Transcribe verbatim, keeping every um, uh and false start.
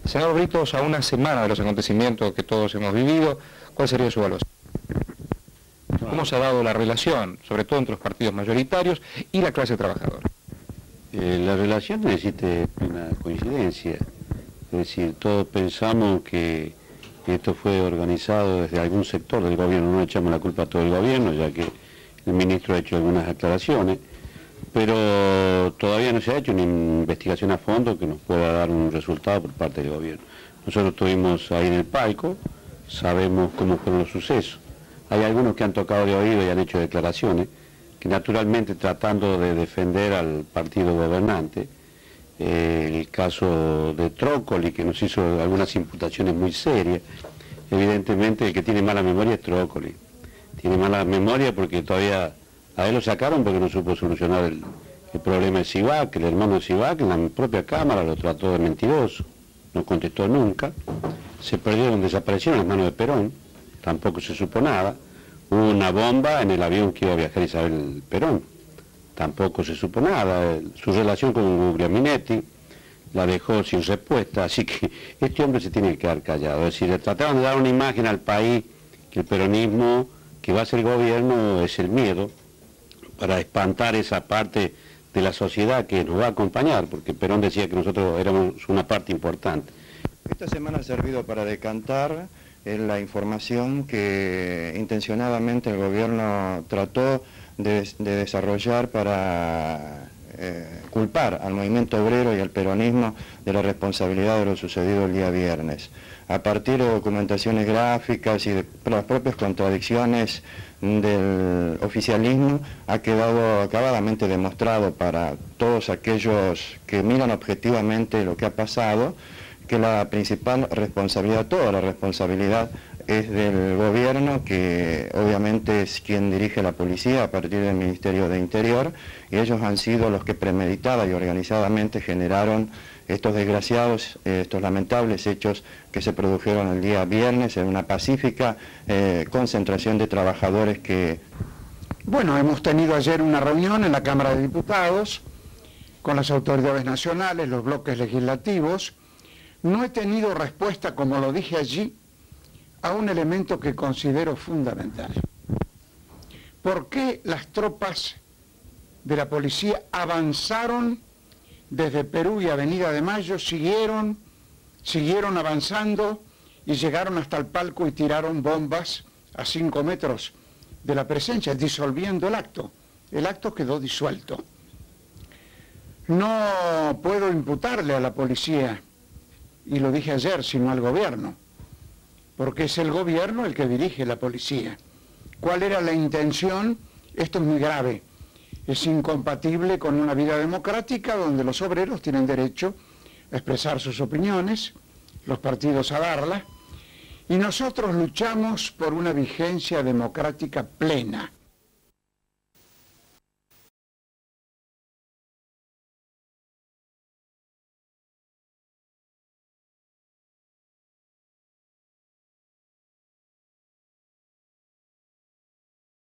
Senador Britos, a una semana de los acontecimientos que todos hemos vivido, ¿cuál sería su evaluación? ¿Cómo se ha dado la relación, sobre todo entre los partidos mayoritarios y la clase trabajadora? Eh, la relación no existe una coincidencia, es decir, todos pensamos que esto fue organizado desde algún sector del gobierno, no echamos la culpa a todo el gobierno, ya que el ministro ha hecho algunas aclaraciones, pero todavía no se ha hecho una investigación a fondo que nos pueda dar un resultado por parte del gobierno. Nosotros estuvimos ahí en el palco, sabemos cómo fueron los sucesos. Hay algunos que han tocado de oído y han hecho declaraciones, que naturalmente tratando de defender al partido gobernante, eh, el caso de Trócoli, que nos hizo algunas imputaciones muy serias, evidentemente el que tiene mala memoria es Trócoli. Tiene mala memoria porque todavía a él lo sacaron porque no supo solucionar el, el problema de Sivac, el hermano de Sivac, en la propia Cámara lo trató de mentiroso, no contestó nunca, se perdieron, desaparecieron en las manos de Perón, tampoco se supo nada. Hubo una bomba en el avión que iba a viajar Isabel Perón, tampoco se supo nada. Su relación con Guglielminetti la dejó sin respuesta, así que este hombre se tiene que quedar callado. Es decir, le trataban de dar una imagen al país que el peronismo que va a ser gobierno es el miedo, para espantar esa parte de la sociedad que nos va a acompañar, porque Perón decía que nosotros éramos una parte importante. Esta semana ha servido para decantar en la información que intencionadamente el gobierno trató de, de desarrollar para eh, culpar al movimiento obrero y al peronismo de la responsabilidad de lo sucedido el día viernes. A partir de documentaciones gráficas y de las propias contradicciones del oficialismo, ha quedado acabadamente demostrado para todos aquellos que miran objetivamente lo que ha pasado, que la principal responsabilidad, toda la responsabilidad es del gobierno, que obviamente es quien dirige la policía a partir del Ministerio de Interior, y ellos han sido los que premeditada y organizadamente generaron estos desgraciados, estos lamentables hechos que se produjeron el día viernes en una pacífica eh, concentración de trabajadores que... Bueno, hemos tenido ayer una reunión en la Cámara de Diputados con las autoridades nacionales, los bloques legislativos. No he tenido respuesta, como lo dije allí, a un elemento que considero fundamental. ¿Por qué las tropas de la policía avanzaron desde Perú y Avenida de Mayo, siguieron, siguieron avanzando y llegaron hasta el palco y tiraron bombas a cinco metros de la presencia, disolviendo el acto? El acto quedó disuelto. No puedo imputarle a la policía, y lo dije ayer, sino al gobierno, porque es el gobierno el que dirige la policía. ¿Cuál era la intención? Esto es muy grave. Es incompatible con una vida democrática donde los obreros tienen derecho a expresar sus opiniones, los partidos a darlas, y nosotros luchamos por una vigencia democrática plena.